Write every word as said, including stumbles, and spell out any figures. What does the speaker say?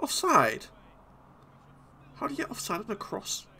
Offside? How do you get offside on a cross?